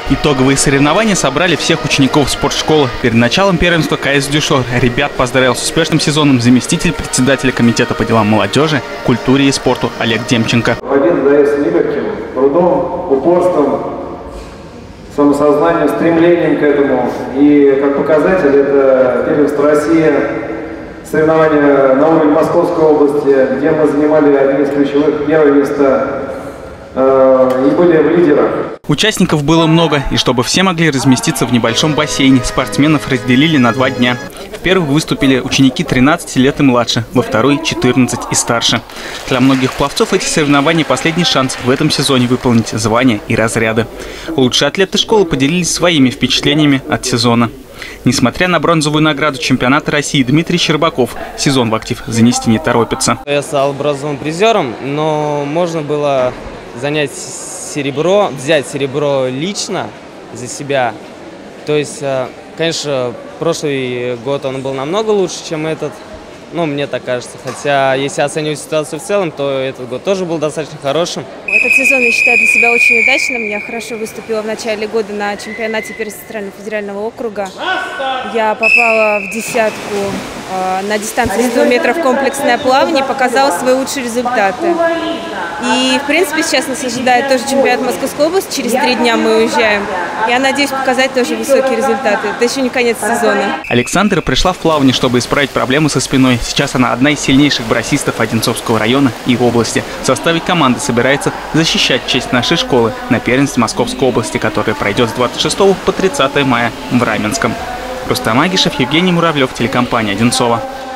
Итоговые соревнования собрали всех учеников спортшколы. Перед началом первенства КС Дюшор ребят поздравил с успешным сезоном заместитель председателя комитета по делам молодежи, культуре и спорту Олег Демченко. Победа дается нелегким трудом, упорством, самосознанием, стремлением к этому. И как показатель это первенство России, соревнования на уровне Московской области, где мы занимали одни из ключевых первые места и были в лидерах. Участников было много, и чтобы все могли разместиться в небольшом бассейне, спортсменов разделили на 2 дня. В первых выступили ученики 13 лет и младше, во второй – 14 и старше. Для многих пловцов эти соревнования – последний шанс в этом сезоне выполнить звания и разряды. Лучшие атлеты школы поделились своими впечатлениями от сезона. Несмотря на бронзовую награду чемпионата России, Дмитрий Щербаков сезон в актив занести не торопится. Я стал бронзовым призером, но можно было взять серебро лично за себя. То есть, конечно, прошлый год он был намного лучше, чем этот. Ну, мне так кажется. Хотя, если оценивать ситуацию в целом, то этот год тоже был достаточно хорошим. Этот сезон я считаю для себя очень удачным. Я хорошо выступила в начале года на чемпионате Первенства Центрального федерального округа. Я попала в десятку на дистанции 100 метров комплексное плавание, показала свои лучшие результаты. И, в принципе, сейчас нас ожидает тоже чемпионат Московской области. Через 3 дня мы уезжаем. Я надеюсь показать тоже высокие результаты. Это еще не конец сезона. Александра пришла в плавание, чтобы исправить проблемы со спиной. Сейчас она одна из сильнейших брасистов Одинцовского района и области. В составе команды собирается защищать честь нашей школы на первенстве Московской области, которое пройдет с 26 по 30 мая в Раменском. Рустам Агишев, Евгений Муравлев, телекомпания «Одинцово».